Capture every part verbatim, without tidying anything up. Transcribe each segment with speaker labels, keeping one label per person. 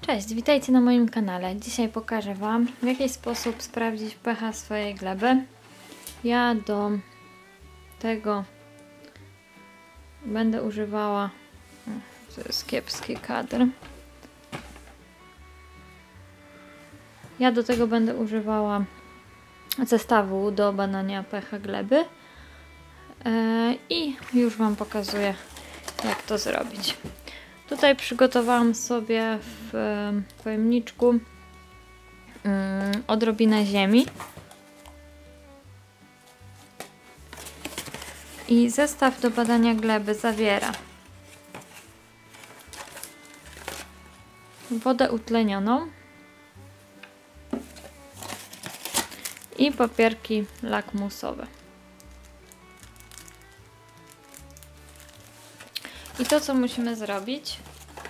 Speaker 1: Cześć, witajcie na moim kanale. Dzisiaj pokażę Wam, w jaki sposób sprawdzić pH swojej gleby. Ja do tego będę używała... To jest kiepski kadr. Ja do tego będę używała zestawu do badania pH gleby. I już Wam pokazuję, jak to zrobić. Tutaj przygotowałam sobie w pojemniczku um, odrobinę ziemi i zestaw do badania gleby zawiera wodę utlenioną i papierki lakmusowe. I to, co musimy zrobić,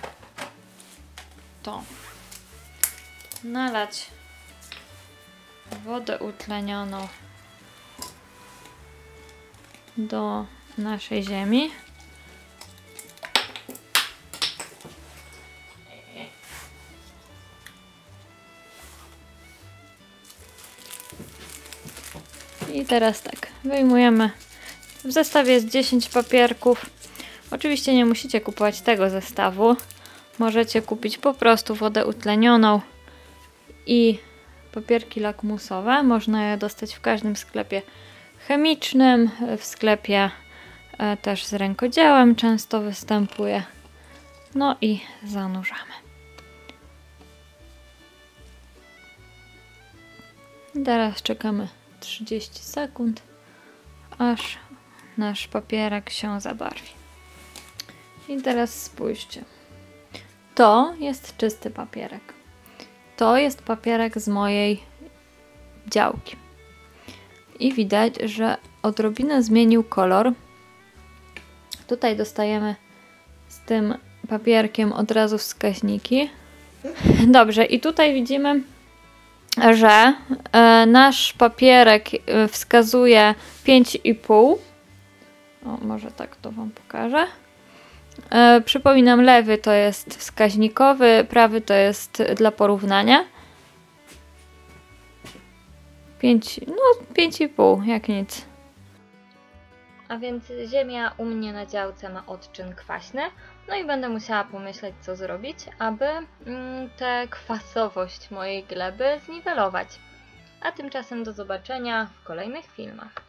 Speaker 1: to nalać wodę utlenioną do naszej ziemi. I teraz tak, wyjmujemy. W zestawie jest dziesięć papierków. Oczywiście nie musicie kupować tego zestawu. Możecie kupić po prostu wodę utlenioną i papierki lakmusowe. Można je dostać w każdym sklepie chemicznym, w sklepie e, też z rękodziełem często występuje. No i zanurzamy. Teraz czekamy trzydzieści sekund, aż nasz papierek się zabarwi. I teraz spójrzcie. To jest czysty papierek. To jest papierek z mojej działki. I widać, że odrobinę zmienił kolor. Tutaj dostajemy z tym papierkiem od razu wskaźniki. Dobrze, i tutaj widzimy, że e, nasz papierek wskazuje pięć i pół. O, może tak to Wam pokażę. E, przypominam, lewy to jest wskaźnikowy, prawy to jest dla porównania. pięć, no pięć i pół, jak nic. A więc ziemia u mnie na działce ma odczyn kwaśny. No i będę musiała pomyśleć, co zrobić, aby mm, tę kwasowość mojej gleby zniwelować. A tymczasem do zobaczenia w kolejnych filmach.